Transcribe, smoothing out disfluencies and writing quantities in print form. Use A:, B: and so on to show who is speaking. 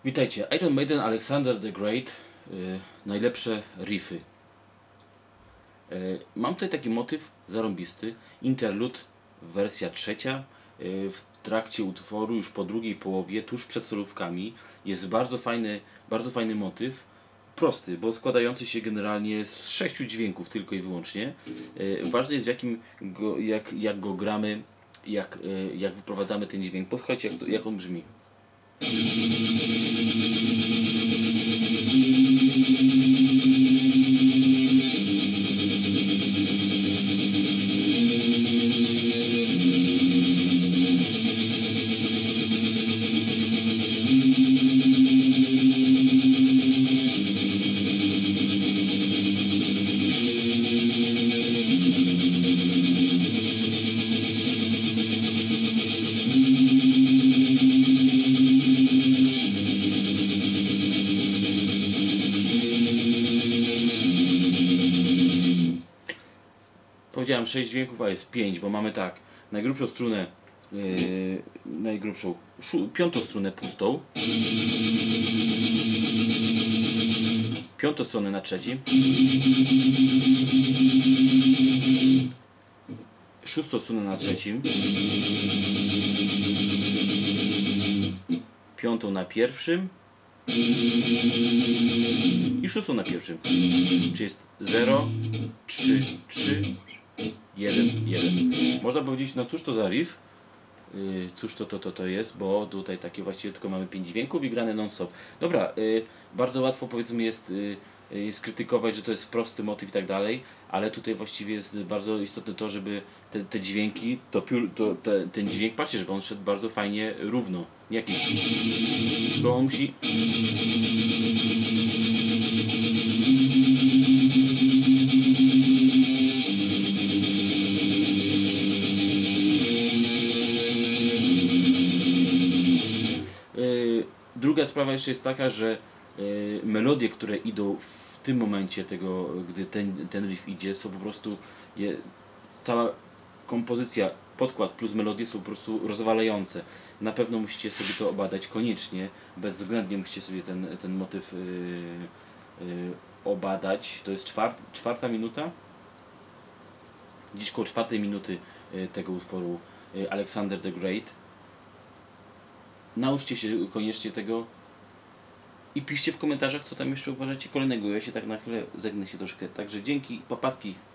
A: Witajcie, Iron Maiden, Alexander the Great, najlepsze riffy. Mam tutaj taki motyw zarąbisty, interlude, wersja trzecia, w trakcie utworu, już po drugiej połowie, tuż przed solówkami. Jest bardzo fajny motyw, prosty, bo składający się generalnie z 6 dźwięków tylko i wyłącznie. Ważne jest jak go gramy, jak wyprowadzamy ten dźwięk. Posłuchajcie jak on brzmi. Powiedziałem 6 dźwięków, a jest 5, bo mamy tak, najgrubszą strunę, piątą strunę pustą, piątą stronę na trzecim, szóstą stronę na trzecim, piątą na pierwszym i szóstą na pierwszym. Czyli jest 0, 3, 3, 1, 1. Można powiedzieć, no cóż to za riff? Cóż to jest, bo tutaj takie właściwie tylko mamy 5 dźwięków i grane non-stop. Dobra, bardzo łatwo powiedzmy jest krytykować, że to jest prosty motyw i tak dalej, ale tutaj właściwie jest bardzo istotne to, żeby te dźwięki, ten dźwięk, patrzcie, żeby on szedł bardzo fajnie, równo. Nie jakiś... Tylko on musi... Druga sprawa jeszcze jest taka, że melodie, które idą w tym momencie tego, gdy ten riff idzie, są po prostu cała kompozycja, podkład plus melodie są po prostu rozwalające. Na pewno musicie sobie to obadać koniecznie, bezwzględnie musicie sobie ten motyw obadać. To jest czwarta minuta, gdzieś koło 4 minuty tego utworu Alexander the Great. Nauczcie się koniecznie tego i piszcie w komentarzach, co tam jeszcze uważacie kolejnego. Ja się tak na chwilę zegnę się troszkę. Także dzięki, papatki.